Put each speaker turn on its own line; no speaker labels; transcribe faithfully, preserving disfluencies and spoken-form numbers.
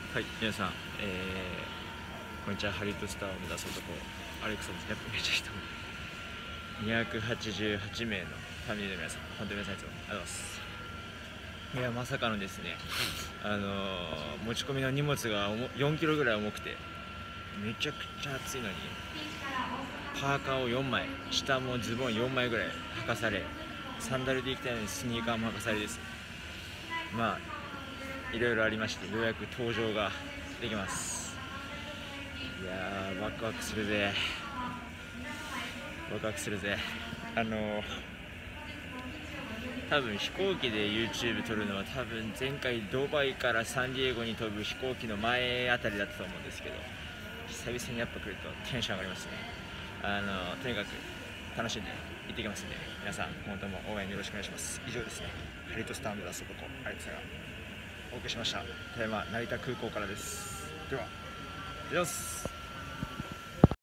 はい、皆さん、えー、こんにちは。ハリウッドスターを目指す男、アレクサです。やっぱめっちゃ人にひゃくはちじゅうはちめいのファミリーの皆さん、本当に皆さんいつもありがとうございます。いや、まさかのですね、あのー、持ち込みの荷物がよんキロぐらい重くて、めちゃくちゃ暑いのに、パーカーをよんまい、下もズボンよんまいぐらい履かされ、サンダルで行きたいのにスニーカーも履かされですね。まあいろいろありまして、ようやく登場ができます。いやー、ワクワクするぜワクワクするぜあのー、多分飛行機で YouTube 撮るのは多分前回ドバイからサンディエゴに飛ぶ飛行機の前あたりだったと思うんですけど、久々にやっぱ来るとテンション上がりますね。あのー、とにかく楽しんで行ってきますんで、皆さん今後とも応援よろしくお願いします。以上ですね、ハリウッドスターを目指す男、アレクサがお送りしました。富山成田空港からです。では、以上です。